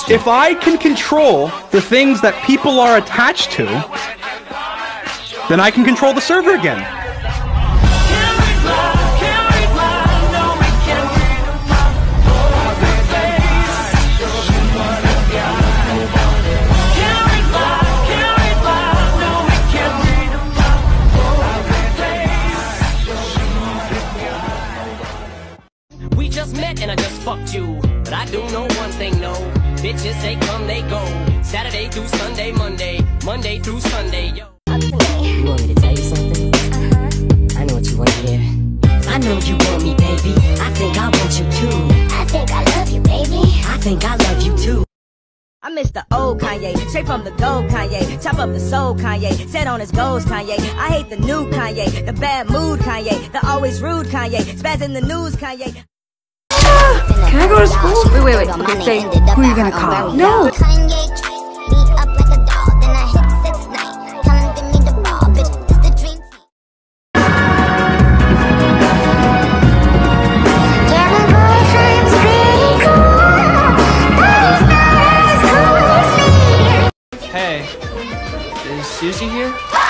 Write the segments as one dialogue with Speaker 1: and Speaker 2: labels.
Speaker 1: If I can control the things that people are attached to, then I can control the server again.
Speaker 2: We just met and I just fucked you, but I do know one thing, no. Bitches, they come, they go. Saturday through Sunday, Monday through Sunday, yo.
Speaker 3: You want me to tell you something? I know what you want to hear. I know you want me, baby. I think I want you too.
Speaker 4: I think I love you, baby.
Speaker 3: I think I love you too.
Speaker 5: I miss the old Kanye, straight from the gold Kanye. Chop up the soul Kanye, set on his goals Kanye. I hate the new Kanye, the bad mood Kanye, the always rude Kanye, spaz in the news Kanye.
Speaker 6: Can I go to school? Wait. Okay, say, who are you gonna call? No!
Speaker 7: Hey, is Susie here?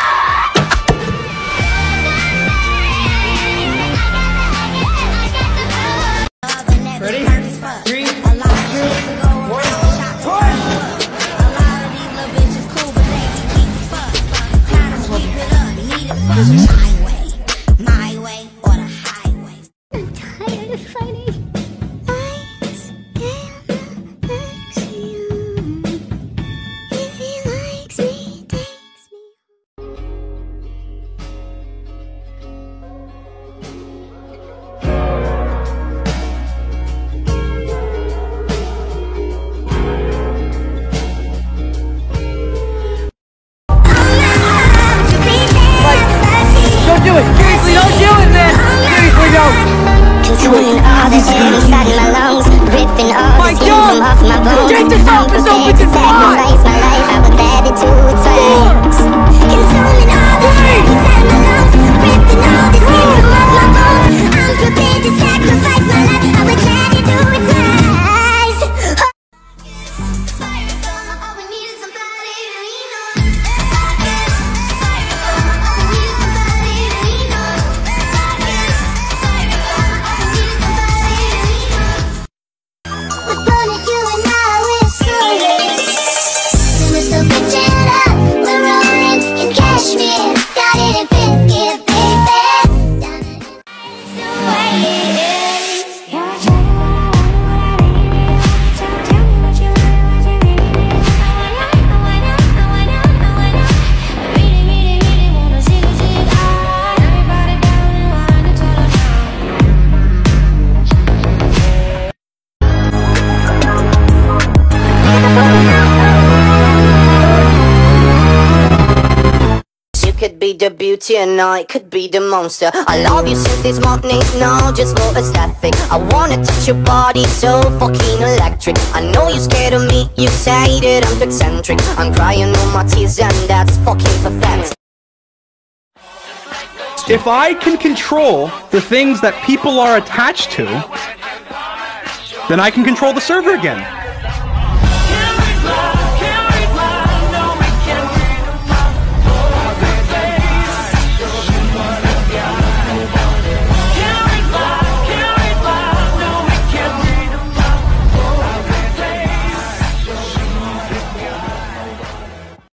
Speaker 7: Ready? 3, 2, 1,
Speaker 4: My way or the highway. I'm tired of fighting. Ice and axiom. If he likes me, takes me.
Speaker 6: Don't do it! Seriously, don't do it, man! Seriously, don't!
Speaker 4: Consuming all the air inside my lungs, ripping all the skin from off my bones.
Speaker 6: Take this off, it's
Speaker 4: I'm prepared to sacrifice my life. I would add it to its ranks. Consuming all the air inside my lungs, ripping all the skin from off my bones. I'm prepared to sacrifice my life. I would add it to its ranks.
Speaker 3: Could be the beauty and I could be the monster. I love you since this morning, no, just for aesthetic. I wanna touch your body so fucking electric. I know you're scared of me, you say that I'm too eccentric. I'm crying all my tears and that's fucking pathetic.
Speaker 1: If I can control the things that people are attached to, then I can control the server again.